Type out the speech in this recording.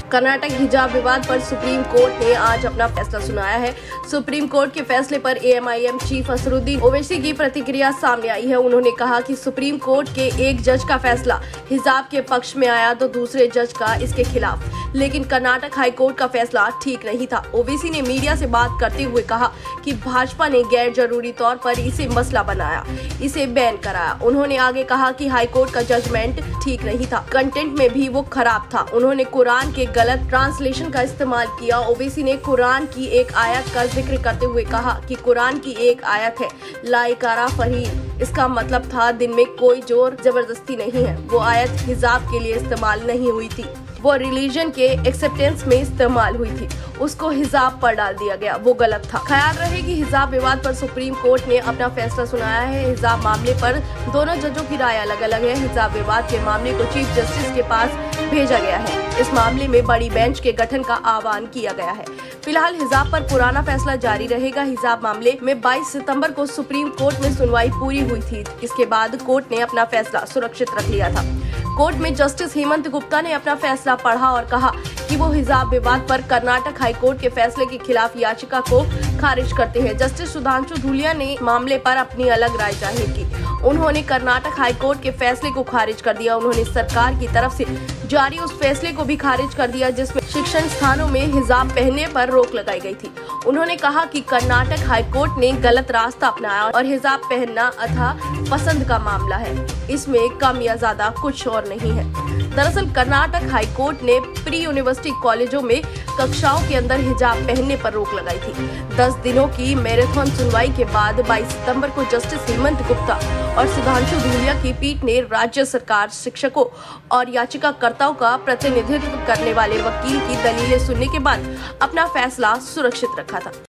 कर्नाटक हिजाब विवाद पर सुप्रीम कोर्ट ने आज अपना फैसला सुनाया है। सुप्रीम कोर्ट के फैसले पर एएमआईएम चीफ असरुद्दीन ओवैसी की प्रतिक्रिया सामने आई है। उन्होंने कहा कि सुप्रीम कोर्ट के एक जज का फैसला हिजाब के पक्ष में आया तो दूसरे जज का इसके खिलाफ, लेकिन कर्नाटक हाई कोर्ट का फैसला ठीक नहीं था। ओवैसी ने मीडिया से बात करते हुए कहा कि भाजपा ने गैर जरूरी तौर पर इसे मसला बनाया, इसे बैन कराया। उन्होंने आगे कहा कि हाई कोर्ट का जजमेंट ठीक नहीं था, कंटेंट में भी वो खराब था। उन्होंने कुरान के गलत ट्रांसलेशन का इस्तेमाल किया। ओवैसी ने कुरान की एक आयत का जिक्र करते हुए कहा कि कुरान की एक आयत है ला इकराह फीद्दीन, इसका मतलब था दिन में कोई जोर जबरदस्ती नहीं है। वो आयत हिजाब के लिए इस्तेमाल नहीं हुई थी, वो रिलीजन के एक्सेप्टेंस में इस्तेमाल हुई थी, उसको हिजाब पर डाल दिया गया, वो गलत था। ख्याल रहे कि हिजाब विवाद पर सुप्रीम कोर्ट ने अपना फैसला सुनाया है। हिजाब मामले पर दोनों जजों की राय अलग अलग है। हिजाब विवाद के मामले को चीफ जस्टिस के पास भेजा गया है। इस मामले में बड़ी बेंच के गठन का आह्वान किया गया है। फिलहाल हिजाब पर पुराना फैसला जारी रहेगा। हिजाब मामले में 22 सितंबर को सुप्रीम कोर्ट में सुनवाई पूरी हुई थी। इसके बाद कोर्ट ने अपना फैसला सुरक्षित रख लिया था। कोर्ट में जस्टिस हेमंत गुप्ता ने अपना फैसला पढ़ा और कहा कि वो हिजाब विवाद पर कर्नाटक हाई कोर्ट के फैसले के खिलाफ याचिका को खारिज करते हैं। जस्टिस सुधांशु धूलिया ने मामले पर अपनी अलग राय जाहिर की। उन्होंने कर्नाटक हाई कोर्ट के फैसले को खारिज कर दिया। उन्होंने सरकार की तरफ से जारी उस फैसले को भी खारिज कर दिया जिसमें शिक्षण स्थानों में हिजाब पहनने पर रोक लगाई गई थी। उन्होंने कहा कि कर्नाटक हाई कोर्ट ने गलत रास्ता अपनाया और हिजाब पहनना अथा पसंद का मामला है, इसमें कम या ज्यादा कुछ और नहीं है। दरअसल कर्नाटक हाई कोर्ट ने प्री यूनिवर्सिटी कॉलेजों में कक्षाओं के अंदर हिजाब पहनने पर रोक लगाई थी। 10 दिनों की मैराथन सुनवाई के बाद 22 सितंबर को जस्टिस हेमंत गुप्ता और सुधांशु धूलिया की पीठ ने राज्य सरकार, शिक्षकों और याचिकाकर्ताओं का प्रतिनिधित्व करने वाले वकील की दलीलें सुनने के बाद अपना फैसला सुरक्षित रखा था।